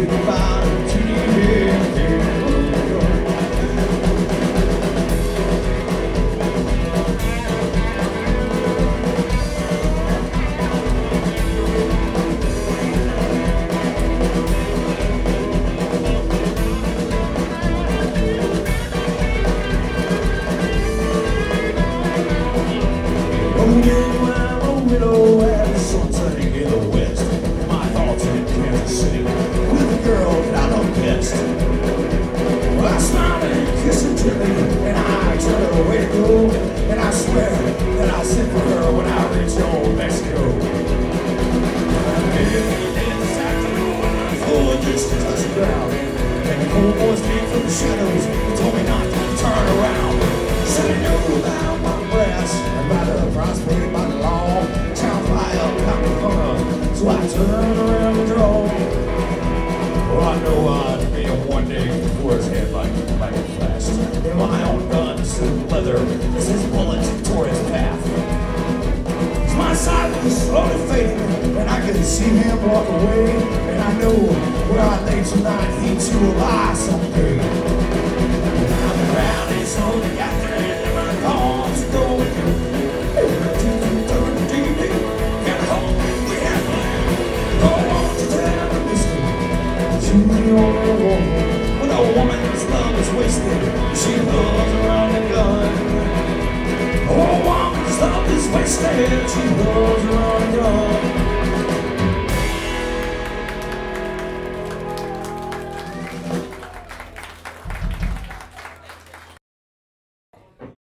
think about it, and I swear that I'll send for her when I reach old Mexico. This afternoon, I'm full just to touch the ground, and the cold voice came from the shadows and told me not to turn around. Said I know about my breasts and by the price paid by the law. Child fly up, not the fun, so I turned around and drove. Well, I know I'd be him one day before his head like a flash. In my own gun, suit leather, this is bullets tore his path. My sight was slowly fading, and I could see him walk away. And I know where I lay tonight, he too will lie someday. I'm around his own after and my palms go. And home we have planned. Go on to tell the mystery to the only woman. When a woman's love is wasted, she loves a running gun. Oh, a woman's love is wasted, she loves a running gun.